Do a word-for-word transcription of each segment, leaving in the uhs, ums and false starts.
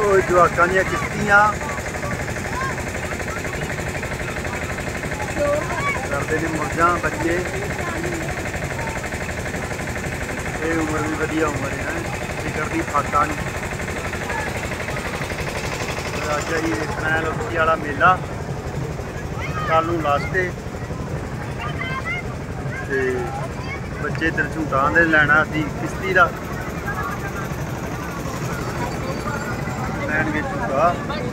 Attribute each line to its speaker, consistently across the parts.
Speaker 1: जवाकां दियां किश्तियां करते ने मौजां बच्चे। ये उम्र भी वधिया उम्र है, फिकर दी फाका नहीं। अज ही देखना है लोकी वाला मेला, कल नूं लास्ट है ते बच्चे इधर झूटा दे लैना सी किश्ती का लैणगे झूटा।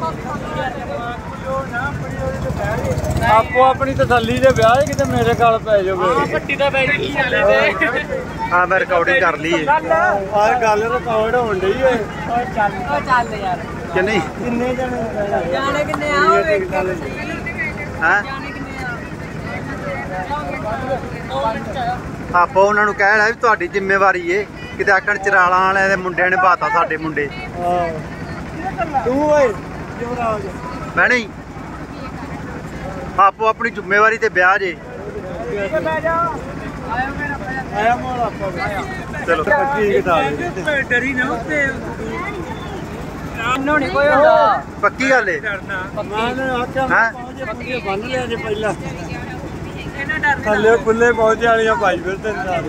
Speaker 2: आपो अपनी तसल्ली दे ब्याह किते मेरे गल पै जाओगे। हां पट्टी दा बैठ की चले ते
Speaker 1: हां मैं रिकॉर्डिंग कर ली है।
Speaker 2: आ गल रिकॉर्ड होण ढई है। ओ चल ओ चल यार
Speaker 1: कि नहीं
Speaker 2: किन्ने जने जाने किन्ने आ वेख के सही
Speaker 1: हां
Speaker 2: जाने किन्ने आ।
Speaker 1: आपो उन्हां नूं कहना भी तुहाडी जिम्मेवारी है, किते आखण चराला वाले दे मुंडिਆਂ ने बाता साडे मुंडे।
Speaker 2: हां तू ओए युवराज
Speaker 1: मैं नहीं, आपो अपनी जिम्मेवारी ते ब्याह जे।
Speaker 2: आया मोर आपो
Speaker 1: चलो
Speaker 2: पक्की घटा दे डरी ना उसते नो नहीं कोई होंदा
Speaker 1: पक्की गल है।
Speaker 2: मैंने आख्या
Speaker 1: हां
Speaker 2: पक्की बन लिया जे पहला थल्ले खुले पहुंचे वालियां भाई फिरते सारे।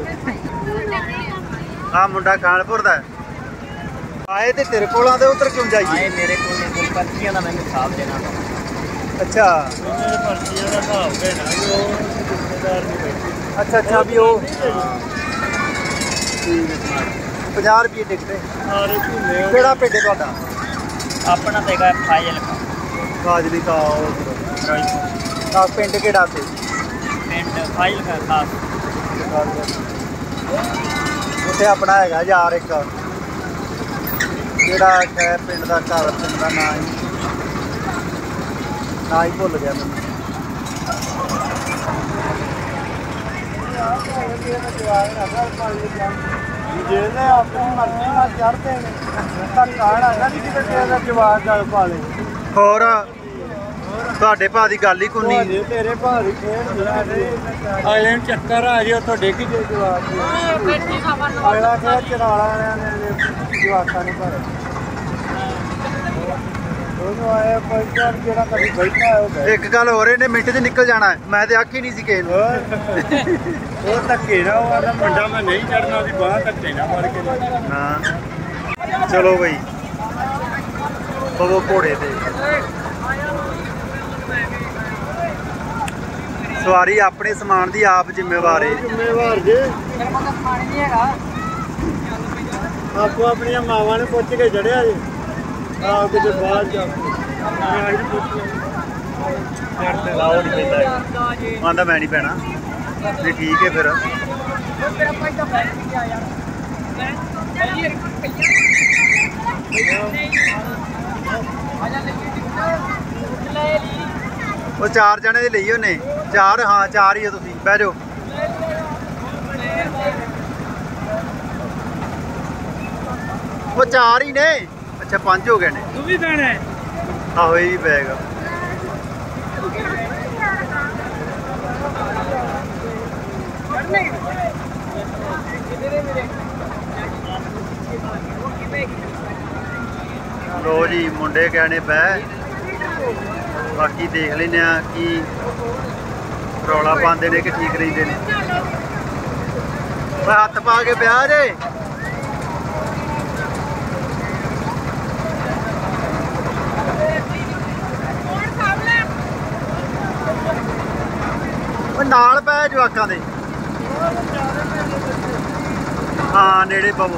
Speaker 1: आ मुंडा कानपुर दा आए ते तेरे कोल आंदे उधर क्यों जाइए?
Speaker 2: आए मेरे कोल कोल पर्चियां दा मैंने हिसाब देना।
Speaker 1: अच्छा
Speaker 2: मेरे पर्चियां दा हिसाब देना जो रिश्तेदार नहीं बैठे।
Speaker 1: अच्छा अच्छा भी वो पचास रुपये टिकट
Speaker 2: सारे झूले
Speaker 1: केड़ा पिंड है तुहाडा?
Speaker 2: अपना तो है फाजिलका
Speaker 1: फाजिलका आ पिंड केड़ा से?
Speaker 2: पिंड फाजिलका खास
Speaker 1: उत्थे अपना हैगा यार एक केड़ा है पिंड दा घर पिंड दा नाम ही ना ही भुल गया मैं।
Speaker 2: जेने अपनी मर्जी नाल चढ़दे ने धक्का ना कि किते दा जवाब गल पा ले।
Speaker 1: और ਤੁਹਾਡੇ ਭਾ ਦੀ ਗੱਲ ਹੀ ਕੋਈ ਨਹੀਂ।
Speaker 2: तेरे भा दी खेड अगले चक्कर आ जाओ तो डिग जे जवाब अगला खेड चराला वालियां ने जवाकां ने भरे ਉਹਨੂੰ ਆਇਆ ਪੰਚਾਇਤ ਜਿਹੜਾ ਕਦੀ ਬੈਠਾ ਹੈ ਉਹ
Speaker 1: ਇੱਕ ਗੱਲ ਹੋਰ ਇਹਨੇ ਮਿੰਟ 'ਚ ਨਿਕਲ ਜਾਣਾ। ਮੈਂ ਤੇ ਆਖੀ ਨਹੀਂ ਸੀ ਕਿਸੇ ਨੂੰ।
Speaker 2: ਉਹ ਧੱਕੇ ਨਾ ਉਹ ਆਂਦਾ ਮੁੰਡਾ ਮੈਂ ਨਹੀਂ ਚੜਨਾ, ਉਹਦੀ ਬਾਹ ਧੱਕੇ ਨਾ ਮਾਰ ਕੇ।
Speaker 1: ਹਾਂ ਚਲੋ ਬਈ ਬਵੋ ਘੋੜੇ ਤੇ ਸਵਾਰੀ ਆਪਣੇ ਸਮਾਨ ਦੀ ਆਪ ਜ਼ਿੰਮੇਵਾਰ ਹੈ।
Speaker 2: ਜ਼ਿੰਮੇਵਾਰ ਜੇ ਖਾਣੀ ਨਹੀਂ ਹੈਗਾ। ਆਪੋ ਆਪਣੀਆਂ ਮਾਵਾਂ ਨੂੰ ਪੁੱਛ ਕੇ ਚੜਿਆ ਜੇ ਆ ਕਿਤੇ ਬਾਹਰ ਜਾ
Speaker 1: ਲਾਓ ਨਹੀਂ ਪੈਂਦਾ ਆਂਦਾ ਮੈਂ ਨਹੀਂ ਪੈਣਾ ਜੀ ਠੀਕ ਹੈ ਫਿਰ। ਉਹ ਚਾਰ ਜਣੇ ਦੇ ਲਈ ਉਹਨੇ ਚਾਰ ਹਾਂ ਚਾਰ ਹੀ ਆ ਤੁਸੀਂ ਬਹਿ ਜਾਓ। ਉਹ ਚਾਰ ਹੀ ਨੇ। अच्छा पांच हो गए ने।
Speaker 2: तू भी बैठा है?
Speaker 1: आहो ये भी बैग लो जी मुंडे कहने पै बाकी देख लेने कि रौला पाते ने कि ठीक रहिंदे ने। हत्थ पा के ब्याह जे नाल पै जवाकां दे। हाँ नेड़े पवो।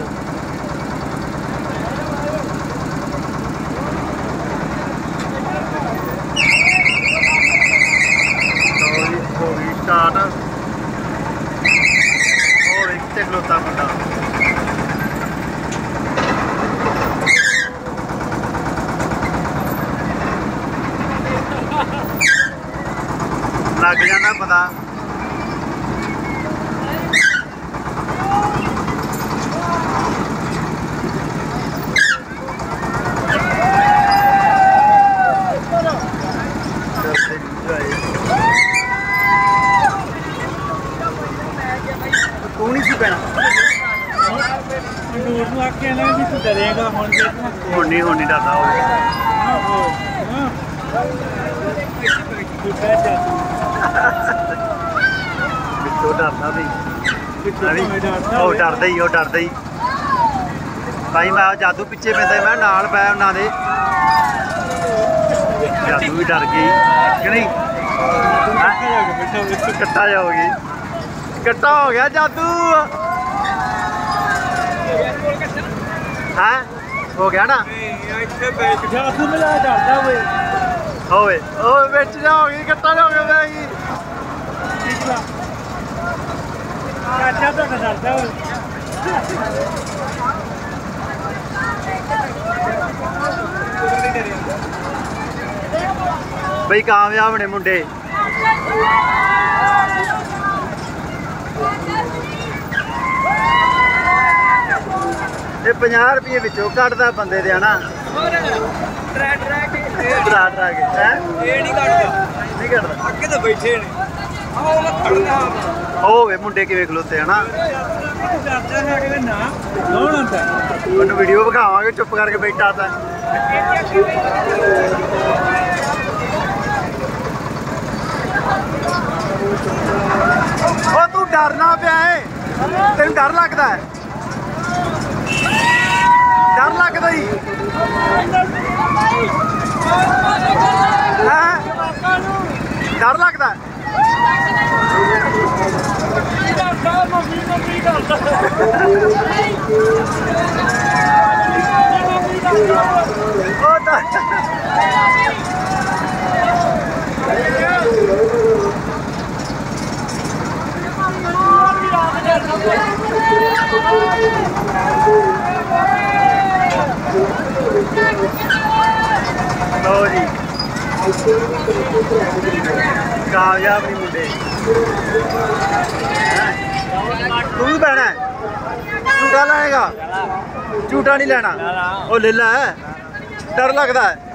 Speaker 1: हो गई स्टार्ट और इतने खलोता मुंडा लग जाना पता। तू नहीं सी पैना
Speaker 2: आके ਨਹੀਂ ਤੂੰ ਡਰੇਗਾ ਹੁਣ
Speaker 1: ਹੁਣ ਨਹੀਂ ਹੁਣ ਨਹੀਂ ਡਰਦਾ ਹੋਵੇ ਵਿੱਚੋਂ ਡਰਦਾ ਵੀ ਉਹ ਡਰਦਾ ਹੀ ਉਹ ਡਰਦਾ ਹੀ ਭਾਈ ਮੈਂ ਜਾਦੂ ਪਿੱਛੇ ਪੈਂਦਾ ਮੈਂ ਨਾਲ ਪੈ ਉਹਨਾਂ ਦੇ ਜਾਦੂ ਵੀ ਡਰ ਗਈ ਕਿ ਨਹੀਂ ਕੱਟਾ ਜਾਓਗੀ ਕੱਟਾ ਹੋ ਗਿਆ ਜਾਦੂ ਹਾਂ ਹੋ ਗਿਆ ਨਾ
Speaker 2: ਜਾਦੂ ਮਿਲਾ ਡਰਦਾ ਓਏ
Speaker 1: ਹੋਵੇ ਉਹ ਵਿੱਚ ਜਾਓਗੀ ਕੱਟਾ ਜਾਓਗੇ ਮੈਂ ਕੀ
Speaker 2: ਚਾਚਾ ਤਾਂ ਡਰਦਾ ਓਏ
Speaker 1: ਬਈ ਕਾਮਯਾਬ ਨੇ ਮੁੰਡੇ ਇਹ ਪੰਜਾਹ ਰੁਪਏ ਵਿੱਚੋਂ ਕੱਢਦਾ ਬੰਦੇ ਦੇ ਹਨਾ
Speaker 2: ਟਰੈ ਟਰੈ ਕੇ
Speaker 1: ਡਰਾ ਡਰਾ ਕੇ ਹੈ
Speaker 2: ਇਹ ਨਹੀਂ ਕੱਢਦਾ
Speaker 1: ਨਹੀਂ ਕੱਢਦਾ
Speaker 2: ਅੱਗੇ ਤਾਂ ਬੈਠੇ ਨੇ ਆਹ ਉਹ ਖੜਦਾ
Speaker 1: ਹੋਵੇ ਮੁੰਡੇ ਕਿਵੇਂ ਖਲੋਤੇ ਹਨਾ
Speaker 2: ਡਰਦਾ ਹੈ ਕਿ ਨਾ ਕੌਣ ਹੁੰਦਾ
Speaker 1: ਉਹਨੂੰ ਵੀਡੀਓ ਵਿਖਾਵਾਂਗੇ ਚੁੱਪ ਕਰਕੇ ਬੈਠਾ ਤਾਂ ਉਹ ਤੂੰ ਡਰਨਾ ਪਿਆ ਏ ਤੈਨੂੰ ਡਰ ਲੱਗਦਾ ਹੈ ਡਰ ਲੱਗਦਾ ਹੀ ਹੈ ਡਰ ਲੱਗਦਾ ਉਹ ਤਾਂ ਲਓ ਜੀ ਕਾਮਯਾਬ ਨਹੀਂ ਮੁੰਡੇ ਤੂੰ ਵੀ ਪੈਣਾ ਝੂਟਾ ਲਾਏਗਾ ਝੂਟਾ ਨਹੀਂ ਲੈਣਾ ਉਹ ਲੈ ਲੈ ਡਰ ਲੱਗਦਾ ਹੈ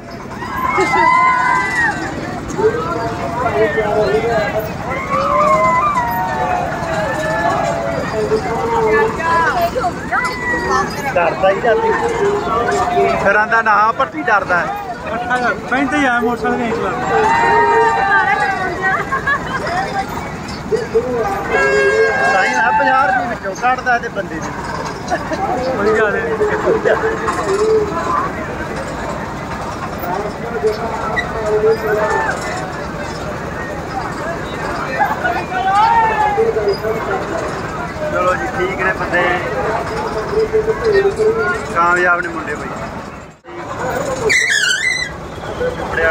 Speaker 1: ਡਰਦਾ ਹੀ ਜਾਂਦੀ ਫਿਰ ਆਂਦਾ ਨਾ ਭੱਟੀ ਡਰਦਾ
Speaker 2: ਪੈਂਟ ਹੀ ਆ ਮੋਟਰਸਾਈਕਲ ਨਹੀਂ ਚਲਾਉਂਦਾ
Speaker 1: ਸਾਈ ਨਾ ਪੰਜਾਹ ਰੁਪਏ ਵਿੱਚੋਂ ਕੱਢਦਾ ਤੇ ਬੰਦੇ ਦੇ
Speaker 2: ਕੋਈ ਗੱਲ ਨਹੀਂ
Speaker 1: ਚਲੋ ਜੀ ਠੀਕ ਨੇ ਬੰਦੇ ਕਾਮਯਾਬ ਨੇ ਮੁੰਡੇ ਬਈ ਬੜਿਆ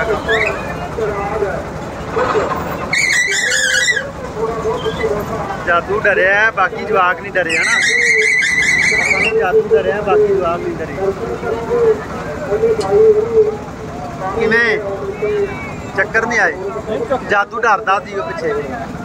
Speaker 1: ਜਾਦੂ ਡਰਿਆ ਬਾਕੀ ਜਵਾਕ ਨਹੀਂ ਡਰੇ ਹਨਾ ਜਾਦੂ ਡਰਿਆ ਬਾਕੀ ਜਵਾਕ ਨਹੀਂ ਡਰੇ ਕਿਵੇਂ ਚੱਕਰ ਨਹੀਂ ਆਏ ਜਾਦੂ ਡਰਦਾ ਸੀ ਉਹ ਪਿੱਛੇ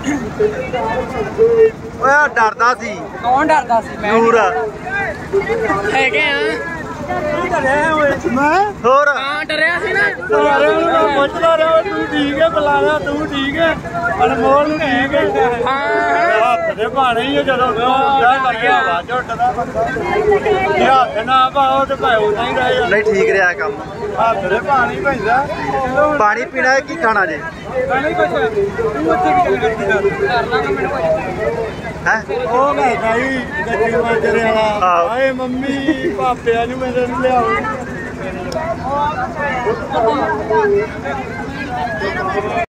Speaker 1: ਓਏ ਡਰਦਾ ਸੀ
Speaker 2: ਕੌਣ ਡਰਦਾ ਸੀ ਮੈਂ
Speaker 1: ਨੂਰ
Speaker 2: ਹੈਗੇ ਆ ਡਰਿਆ ਓਏ ਮੈਂ
Speaker 1: ਹੋਰ
Speaker 2: ਹਾਂ ਡਰਿਆ ਸੀ ਨਾ ਪੁੱਛਦਾ ਰਿਹਾ ਤੂੰ ਠੀਕ ਹੈ ਬੁਲਾਣਾ ਤੂੰ ਠੀਕ ਹੈ ਅਨਮੋਲ ਨੂੰ ਠੀਕ ਹੈ ਹਾਂ ਹੱਥ ਦੇ ਭਾਣੇ ਹੀ ਜਦੋਂ ਹੁੰਦਾ ਲੱਗਿਆ ਆਵਾਜ਼ ਉੱਠਦਾ ਬੰਦਾ ਜੇ ਹੱਥ ਨਾ ਪਾਓ ਤੇ ਭਾਵੇਂ ਉਦਾਂ ਹੀ ਰਹੇ
Speaker 1: ਨਹੀਂ ਠੀਕ ਰਿਹਾ ਕੰਮ
Speaker 2: ਹੱਥ ਦੇ ਪਾਣੀ ਪੈਂਦਾ
Speaker 1: ਪਾਣੀ ਪੀਣਾ ਹੈ ਕੀ ਖਾਣਾ ਜੇ
Speaker 2: ਨਹੀਂ ਕੁਛ ਤੂੰ ਉੱਥੇ ਕੀ ਗੱਲ ਕਰਦੀ ਕਰ ਲਾਂਗਾ ਮੈਨੂੰ
Speaker 1: ਹੈ
Speaker 2: ਉਹ ਕਹਿੰਦਾ ਹੀ ਗੱਡੀ ਮਾਜਰੇ ਵਾਲਾ ਹਾਏ ਮੰਮੀ ਪਾਪਿਆਂ ਨੂੰ ਮੇਰੇ ਨੂੰ ਲਿਆਓ